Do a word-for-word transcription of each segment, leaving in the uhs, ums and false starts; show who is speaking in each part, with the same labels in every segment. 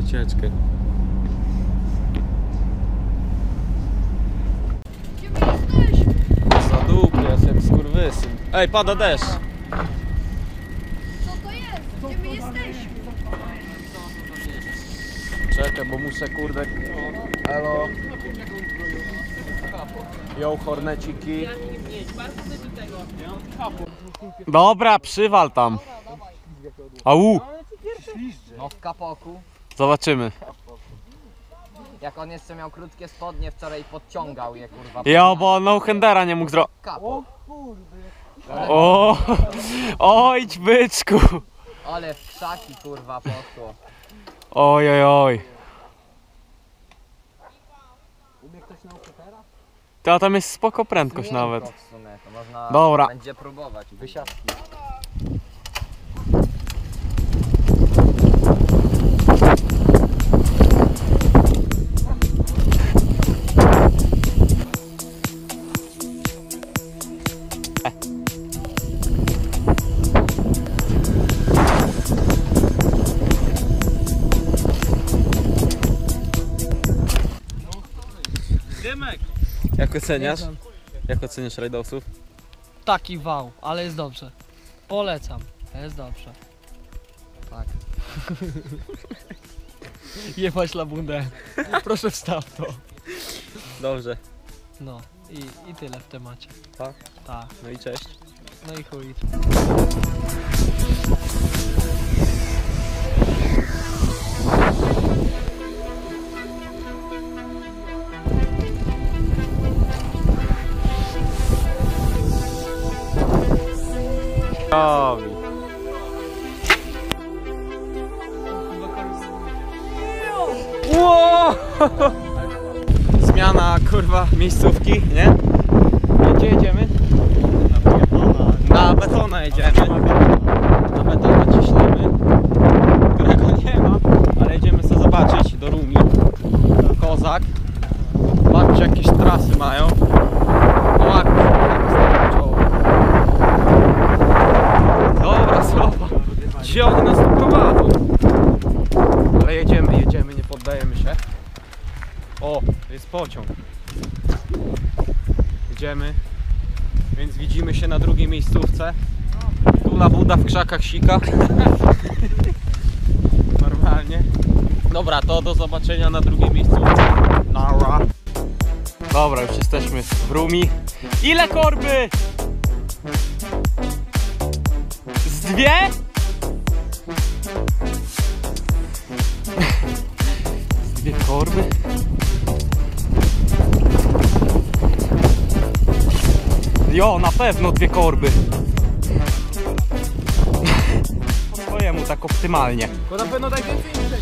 Speaker 1: ucieczkę.
Speaker 2: Gdzie my jesteśmy?
Speaker 1: Za dupy, jestem skurwysyn. Ej, pada deszcz.
Speaker 2: Co to jest? Gdzie my jesteśmy?
Speaker 1: Czekaj, bo muszę kurde... Elo. Yo, horneciki. Dobra, przywal tam. Au.
Speaker 3: No w kapoku.
Speaker 1: Zobaczymy.
Speaker 3: Jak on jeszcze miał krótkie spodnie, wczoraj podciągał je kurwa.
Speaker 1: Jo, bo no handera nie mógł zrobić.
Speaker 3: Kapok.
Speaker 1: O, ojdź byczku.
Speaker 3: Ale w krzaki kurwa poszło.
Speaker 1: Oj, oj, oj.
Speaker 3: Umie ktoś naukę teraz?
Speaker 1: To tam jest spoko prędkość nawet.
Speaker 3: W sumie, to można
Speaker 1: Dobra.
Speaker 3: będzie próbować. Wysiadki.
Speaker 1: Jak oceniasz? Jak oceniasz rajdowców?
Speaker 4: Taki wał, ale jest dobrze. Polecam, jest dobrze.
Speaker 3: Tak.
Speaker 4: Jebać labundę. Proszę wstaw to.
Speaker 1: Dobrze.
Speaker 4: No i, i tyle w temacie.
Speaker 1: Tak?
Speaker 4: Tak.
Speaker 1: No i cześć.
Speaker 4: No i chuj.
Speaker 1: Robi. Wow! Zmiana kurwa miejscówki, nie? Gdzie jedziemy? Na betona jedziemy. Na betona ciśniemy, którego nie ma, ale jedziemy sobie zobaczyć do Rumi. Kozak. Patrzcie, jakieś trasy mają. O, ładnie. Dobra, słowa. Gdzie oni nas tu prowadzą? Ale jedziemy, jedziemy, nie poddajemy się. O, to jest pociąg. Jedziemy. Więc widzimy się na drugiej miejscówce. Tu labuda w krzakach sika. Normalnie. Dobra, to do zobaczenia na drugiej miejscówce. Nara. Dobra, już jesteśmy w Rumi. Ile korby? Z dwie? Z dwie korby? Jo, na pewno dwie korby. Po swojemu tak optymalnie.
Speaker 4: Bo na pewno tak więcej niż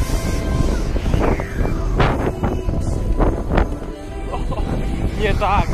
Speaker 1: Nie tak.